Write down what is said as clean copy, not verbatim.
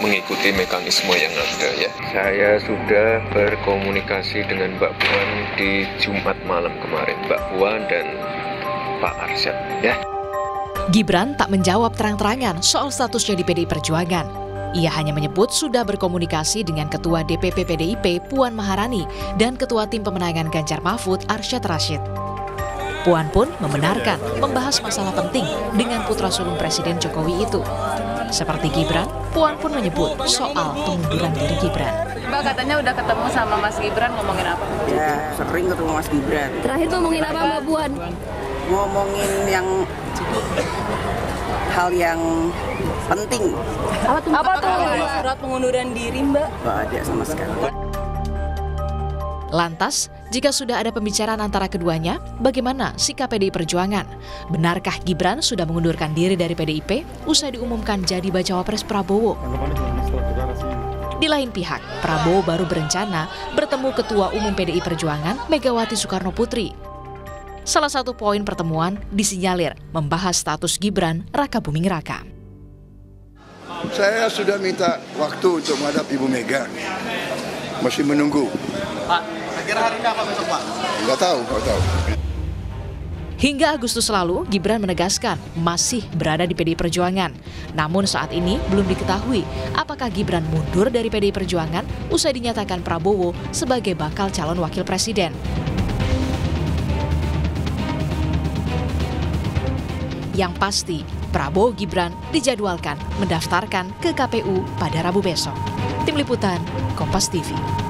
mengikuti mekanisme yang ada ya. Saya sudah berkomunikasi dengan Mbak Puan di Jumat malam kemarin, Mbak Puan dan Pak Arsyad ya. Gibran tak menjawab terang-terangan soal statusnya di PDI Perjuangan. Ia hanya menyebut sudah berkomunikasi dengan Ketua DPP PDIP Puan Maharani dan Ketua Tim Pemenangan Ganjar Mahfud Arsyad Rashid. Puan pun membenarkan membahas masalah penting dengan putra sulung Presiden Jokowi itu. Seperti Gibran, Puan pun menyebut soal pengunduran diri Gibran. Mbak katanya udah ketemu sama Mas Gibran, ngomongin apa? Ya, sering ketemu Mas Gibran. Terakhir ngomongin apa Mbak Puan? Ngomongin hal yang penting. Apa tuh? Surat pengunduran diri Mbak? Nggak ada sama sekali. Lantas, jika sudah ada pembicaraan antara keduanya, bagaimana sikap PDI Perjuangan? Benarkah Gibran sudah mengundurkan diri dari PDIP usai diumumkan jadi bacawa pres Prabowo? Di lain pihak, Prabowo baru berencana bertemu Ketua Umum PDI Perjuangan Megawati Soekarno Putri. Salah satu poin pertemuan disinyalir membahas status Gibran Raka Buming Raka. Saya sudah minta waktu untuk menghadap Ibu Mega. Masih menunggu. Pak, kira hari ini apa besok, Pak? Nggak tahu. Hingga Agustus lalu, Gibran menegaskan masih berada di PDI Perjuangan. Namun saat ini belum diketahui apakah Gibran mundur dari PDI Perjuangan usai dinyatakan Prabowo sebagai bakal calon wakil presiden. Yang pasti, Prabowo Gibran dijadwalkan mendaftarkan ke KPU pada Rabu besok. Tim Liputan, Kompas TV.